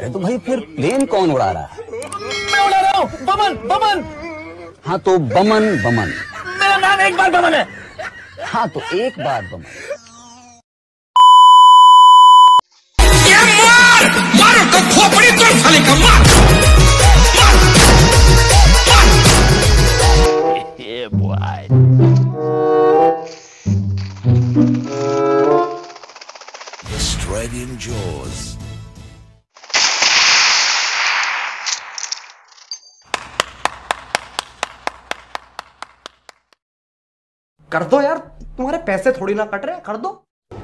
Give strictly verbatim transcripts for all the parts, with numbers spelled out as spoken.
अरे तो भाई फिर प्लेन कौन उड़ा रहा है? मैं उड़ा रहा हूँ। बमन बमन। हाँ तो बमन बमन। मेरा नाम एक बार बमन है। हाँ तो एक बार बमन। मार मार तो खोपड़ी तो साले का मार। Yeah, boy. Australian Jaws. कर दो यार, तुम्हारे पैसे थोड़ी ना कट रहे, कर दो।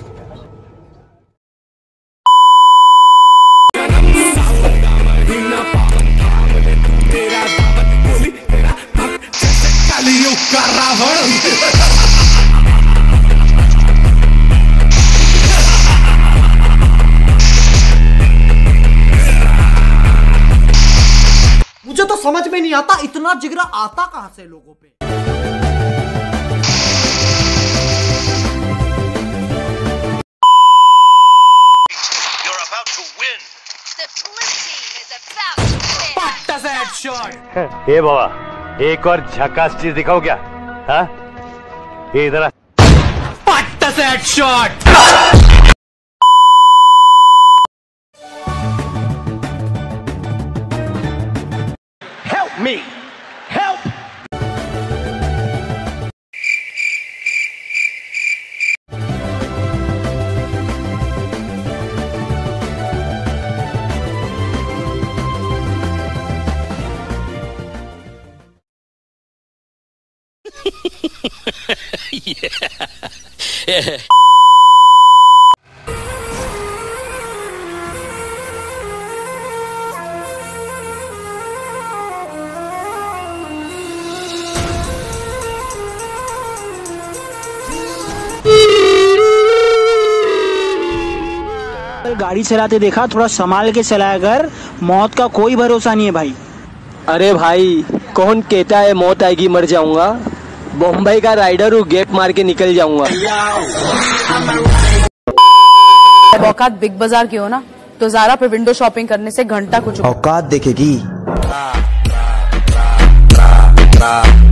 मुझे तो समझ में नहीं आता इतना जिगरा आता कहां से लोगों पे। You're about to win. The blue team is about to win. ए बाबा, एक और झकास चीज दिखाओ क्या? हाँ? ये इधर आ। पट्टा से headshot. Help me. Help. Yeah. गाड़ी चलाते देखा, थोड़ा संभाल के चलाया कर, मौत का कोई भरोसा नहीं है भाई। अरे भाई कौन कहता है मौत आएगी मर जाऊंगा? बम्बई का राइडर हूँ, गेट मार के निकल जाऊंगा। औकात बिग बाजार की हो ना तो ज़ारा पे विंडो शॉपिंग करने से घंटा कुछ औकात देखेगी।